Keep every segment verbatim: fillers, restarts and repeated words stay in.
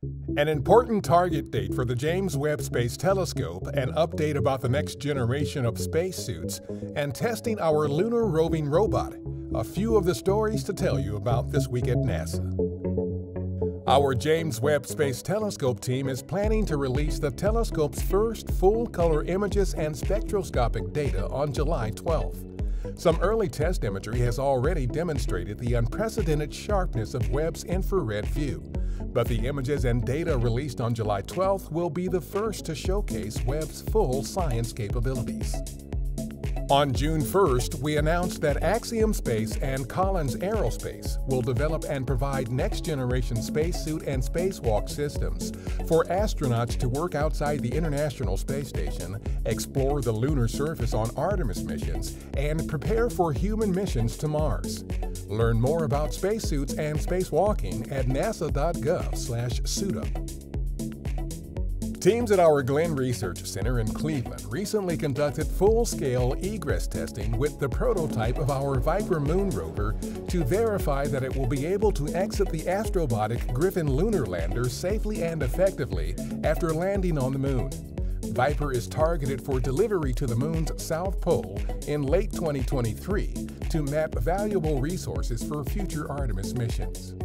An important target date for the James Webb Space Telescope, an update about the next generation of spacesuits, and testing our lunar-roving robot. A few of the stories to tell you about this week at NASA. Our James Webb Space Telescope team is planning to release the telescope's first full-color images and spectroscopic data on July twelfth. Some early test imagery has already demonstrated the unprecedented sharpness of Webb's infrared view, but the images and data released on July twelfth will be the first to showcase Webb's full science capabilities. On June first, we announced that Axiom Space and Collins Aerospace will develop and provide next-generation spacesuit and spacewalk systems for astronauts to work outside the International Space Station, explore the lunar surface on Artemis missions, and prepare for human missions to Mars. Learn more about spacesuits and spacewalking at nasa dot gov slash suitup. Teams at our Glenn Research Center in Cleveland recently conducted full-scale egress testing with the prototype of our Viper moon rover to verify that it will be able to exit the astrobotic Griffin lunar lander safely and effectively after landing on the moon. Viper is targeted for delivery to the moon's south pole in late twenty twenty-three to map valuable resources for future Artemis missions.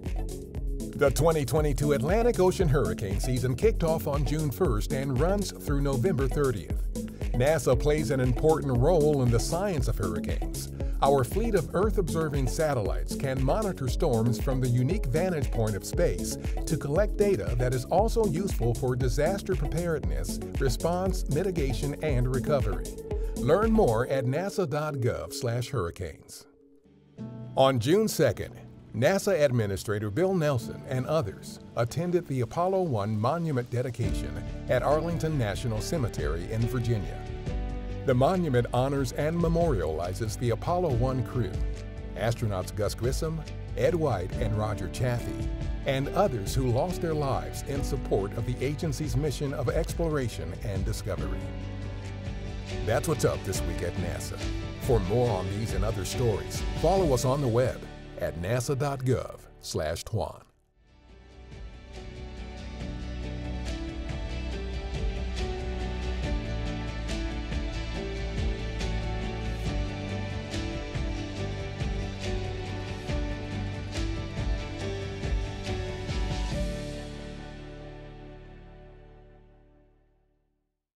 The twenty twenty-two Atlantic Ocean hurricane season kicked off on June first and runs through November thirtieth. NASA plays an important role in the science of hurricanes. Our fleet of Earth-observing satellites can monitor storms from the unique vantage point of space to collect data that is also useful for disaster preparedness, response, mitigation, and recovery. Learn more at nasa dot gov slash hurricanes. On June second, NASA Administrator Bill Nelson and others attended the Apollo one monument dedication at Arlington National Cemetery in Virginia. The monument honors and memorializes the Apollo one crew, astronauts Gus Grissom, Ed White, and Roger Chaffee, and others who lost their lives in support of the agency's mission of exploration and discovery. That's what's up this week at NASA. For more on these and other stories, follow us on the web at nasa dot gov slash twan.